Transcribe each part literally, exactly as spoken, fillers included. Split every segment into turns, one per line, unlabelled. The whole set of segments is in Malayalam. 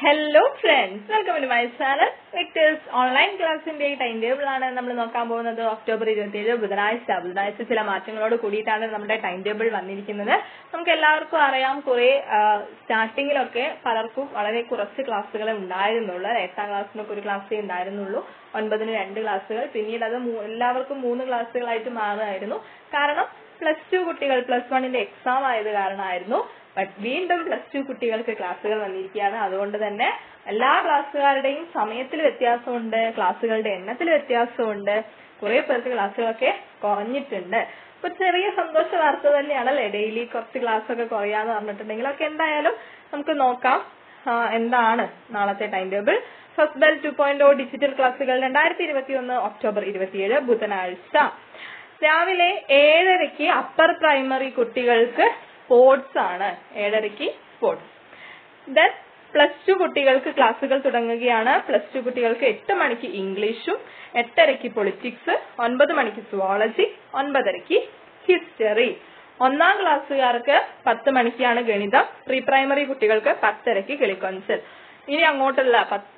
Hello friends, welcome to my channel. Victor's online class in the timetable ആണ് നമ്മൾ നോക്കാൻ പോകുന്നത് ഒക്ടോബർ ഇരുപത്തിയേഴ് ബുധനാഴ്ച ബുധനാഴ്ച ചില മാറ്റങ്ങളോട് കൂടിയിട്ടാണ് നമ്മുടെ ടൈം ടേബിൾ വന്നിരിക്കുന്നത്. നമുക്ക് എല്ലാവർക്കും അറിയാം കുറെ സ്റ്റാർട്ടിങ്ങിലൊക്കെ പലർക്കും വളരെ കുറച്ച് ക്ലാസ്സുകളെ ഉണ്ടായിരുന്നുള്ളൂ. എട്ടാം ക്ലാസ്സിനൊക്കെ ഒരു ക്ലാസ്സേ ഉണ്ടായിരുന്നുള്ളൂ, ഒൻപതിന് രണ്ട് ക്ലാസ്സുകൾ, പിന്നീട് അത് എല്ലാവർക്കും മൂന്ന് ക്ലാസ്സുകളായിട്ട് മാറുമായിരുന്നു. കാരണം പ്ലസ് ടു കുട്ടികൾ പ്ലസ് വണ്ണിന്റെ എക്സാം ആയത് കാരണമായിരുന്നു. ബട്ട് വീണ്ടും പ്ലസ് ടു കുട്ടികൾക്ക് ക്ലാസ്സുകൾ വന്നിരിക്കുകയാണ്. അതുകൊണ്ട് തന്നെ എല്ലാ ക്ലാസ്സുകാരുടെയും സമയത്തിൽ വ്യത്യാസമുണ്ട്, ക്ലാസ്സുകളുടെ എണ്ണത്തിൽ വ്യത്യാസമുണ്ട്, കുറെ പേർക്ക് ക്ലാസ്സുകളൊക്കെ കുറഞ്ഞിട്ടുണ്ട്. അപ്പൊ ചെറിയ സന്തോഷ വാർത്ത തന്നെയാണല്ലേ ഡെയിലി കുറച്ച് ക്ലാസ് ഒക്കെ കുറയാന്ന് പറഞ്ഞിട്ടുണ്ടെങ്കിൽ. ഒക്കെ എന്തായാലും നമുക്ക് നോക്കാം എന്താണ് നാളത്തെ time table. First bell two point o digital ക്ലാസ്സുകൾ രണ്ടായിരത്തി ഇരുപത്തി ഒന്ന് ഒക്ടോബർ ഇരുപത്തിയേഴ് ബുധനാഴ്ച രാവിലെ ഏഴരയ്ക്ക് അപ്പർ പ്രൈമറി കുട്ടികൾക്ക് സ്പോർട്സ് ആണ്. ഏഴരയ്ക്ക് സ്പോർട്സ്. ദെൻ പ്ലസ് ടു കുട്ടികൾക്ക് ക്ലാസ്സുകൾ തുടങ്ങുകയാണ്. പ്ലസ് ടു കുട്ടികൾക്ക് എട്ട് മണിക്ക് ഇംഗ്ലീഷും, എട്ടരയ്ക്ക് പൊളിറ്റിക്സ്, ഒൻപത് മണിക്ക് സുവോളജി, ഒൻപതരയ്ക്ക് ഹിസ്റ്ററി. ഒന്നാം ക്ലാസ്സുകാർക്ക് പത്ത് മണിക്കാണ് ഗണിതം. പ്രീ പ്രൈമറി കുട്ടികൾക്ക് പത്തരയ്ക്ക് കിളിക്കൊഞ്ചൽ. ഇനി അങ്ങോട്ടുള്ള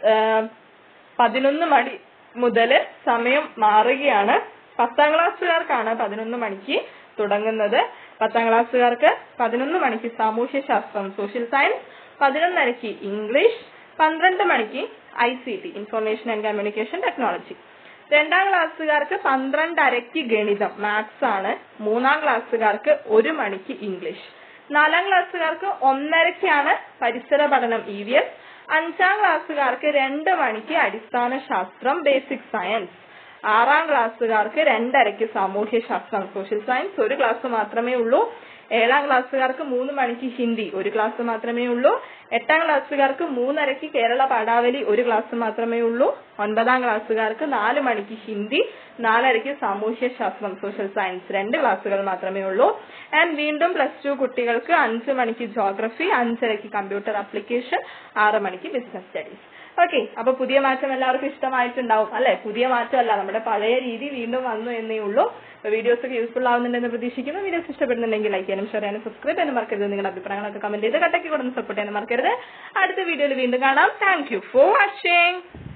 പതിനൊന്ന് മണി മുതൽ സമയം മാറുകയാണ്. പത്താം ക്ലാസ്സുകാർക്കാണ് പതിനൊന്ന് മണിക്ക് തുടങ്ങുന്നത്. പത്താം ക്ലാസ്സുകാർക്ക് പതിനൊന്ന് മണിക്ക് സാമൂഹ്യ ശാസ്ത്രം സോഷ്യൽ സയൻസ്, പതിനൊന്നരയ്ക്ക് ഇംഗ്ലീഷ്, പന്ത്രണ്ട് മണിക്ക് I C T information and communication technology. രണ്ടാം ക്ലാസ്സുകാർക്ക് പന്ത്രണ്ടരയ്ക്ക് ഗണിതം മാത്സ് ആണ്. മൂന്നാം ക്ലാസ്സുകാർക്ക് ഒരു മണിക്ക് ഇംഗ്ലീഷ്. നാലാം ക്ലാസ്സുകാർക്ക് ഒന്നരയ്ക്കാണ് പരിസര പഠനം ഇ വി എസ്. അഞ്ചാം ക്ലാസ്സുകാർക്ക് രണ്ട് മണിക്ക് അടിസ്ഥാന ശാസ്ത്രം ബേസിക് സയൻസ്. ആറാം ക്ലാസ്സുകാർക്ക് രണ്ടരയ്ക്ക് സാമൂഹ്യ ശാസ്ത്രം സോഷ്യൽ സയൻസ്, ഒരു ക്ലാസ് മാത്രമേ ഉള്ളൂ. ഏഴാം ക്ലാസ്സുകാർക്ക് മൂന്ന് മണിക്ക് ഹിന്ദി, ഒരു ക്ലാസ് മാത്രമേ ഉള്ളൂ. എട്ടാം ക്ലാസ്സുകാർക്ക് മൂന്നരയ്ക്ക് കേരള പാഠാവലി, ഒരു ക്ലാസ് മാത്രമേ ഉള്ളൂ. ഒൻപതാം ക്ലാസ്സുകാർക്ക് നാല് മണിക്ക് ഹിന്ദി, നാലരയ്ക്ക് സാമൂഹ്യ ശാസ്ത്രം സോഷ്യൽ സയൻസ്, രണ്ട് ക്ലാസ്സുകൾ മാത്രമേ ഉള്ളൂ. ആൻഡ് വീണ്ടും പ്ലസ് ടു കുട്ടികൾക്ക് അഞ്ച് മണിക്ക് ജോഗ്രഫി, അഞ്ചരയ്ക്ക് കമ്പ്യൂട്ടർ ആപ്ലിക്കേഷൻ, ആറ് മണിക്ക് ബിസിനസ് സ്റ്റഡീസ്. ഓക്കെ, അപ്പൊ പുതിയ മാറ്റം എല്ലാവർക്കും ഇഷ്ടമായിട്ടുണ്ടാവും അല്ലെ? പുതിയ മാറ്റമല്ല, നമ്മുടെ പഴയ രീതി വീണ്ടും വന്നു എന്നേ ഉള്ളൂ. വീഡിയോസ് ഒക്കെ യൂസ്ഫുൾ ആവുന്നുണ്ടെന്ന് പ്രതീക്ഷിക്കുന്നു. വീഡിയോസ് ഇഷ്ടപ്പെടുന്നുണ്ടെങ്കിൽ ലൈക്ക് ചെയ്യാനും ഷെയർ ചെയ്യാനും സബ്സ്ക്രൈബ് ചെയ്യാനും മറക്കരുത്. നിങ്ങളുടെ അഭിപ്രായങ്ങളൊക്കെ കമന്റ് ചെയ്ത് കട്ടയ്ക്ക് കൊടുന്ന് സപ്പോർട്ട് ചെയ്യാനും മറക്കരുത്. അടുത്ത വീഡിയോയിൽ വീണ്ടും കാണാം. Thank you for watching.